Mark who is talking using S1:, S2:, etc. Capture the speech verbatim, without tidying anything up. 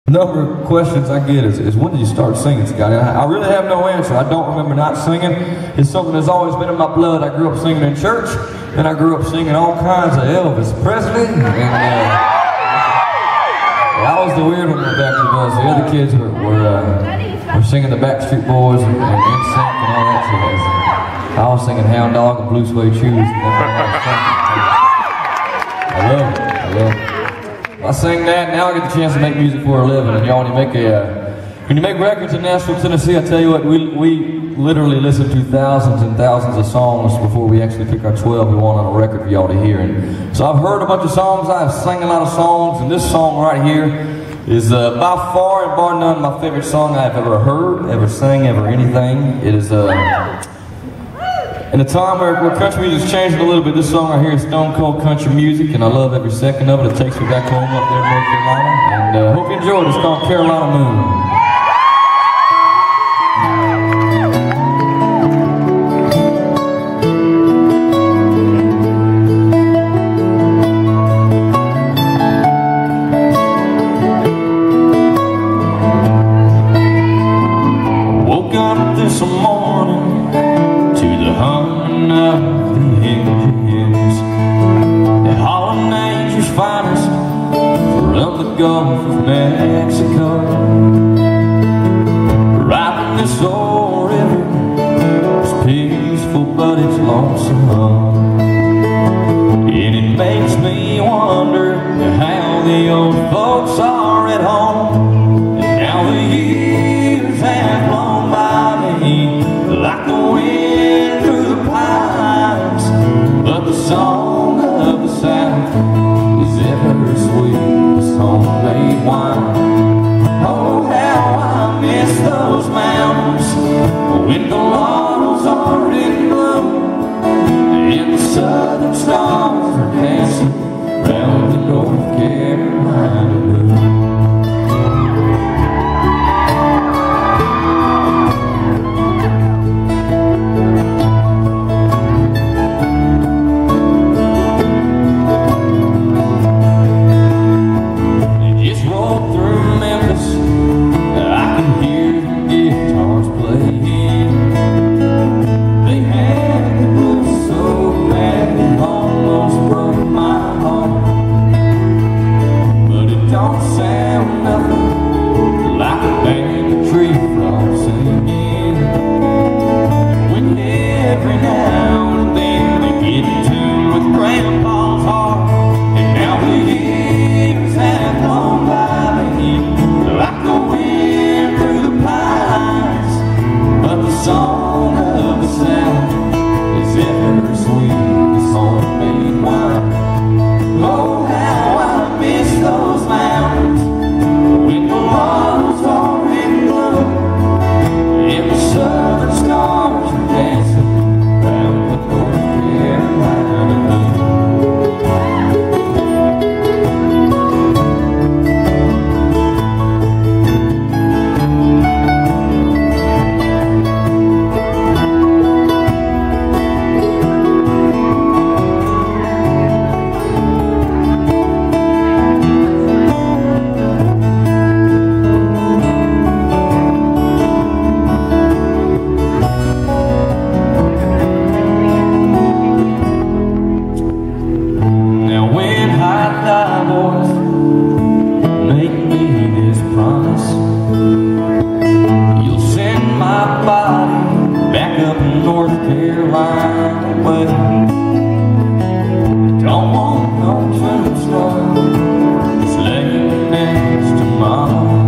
S1: Number of questions I get is, is when did you start singing, Scotty? I, I really have no answer. I don't remember not singing. It's something that's always been in my blood. I grew up singing in church, then I grew up singing all kinds of Elvis Presley, and uh, I was the weird one in the back of the bus. The other kids were, were, uh, were singing the Backstreet Boys and, and N Sync and all that shit. I was singing Hound Dog and Blue Suede Shoes. And I love it. I love it. I sing that, now I get the chance to make music for a living. And y'all, when you make a, uh, when you make records in Nashville, Tennessee, I tell you what, we we literally listen to thousands and thousands of songs before we actually pick our twelve we want on a record for y'all to hear. And so I've heard a bunch of songs, I've sang a lot of songs, and this song right here is uh, by far and bar none my favorite song I've ever heard, ever sang, ever anything. It is uh, in a time where, where country music's changing a little bit. This song right here is stone cold country music, and I love every second of it. It takes me back home up there in North Carolina, and uh, hope you enjoy it. It's called Carolina Moon. Woke up this morning to the humming of the engines, the hauling nature's finest from the Gulf of Mexico. Riding this old river, it's peaceful but it's lonesome, and it makes me wonder how the old folks are at home. And now the years have flown by me like the wind through the pines, but the song of the South is ever sweet as homemade wine. Oh, how I miss those mountains when the laurels are in bloom and the southern stars are dancing round the North Carolina moon. Don't want no twin star, just lay next to mama.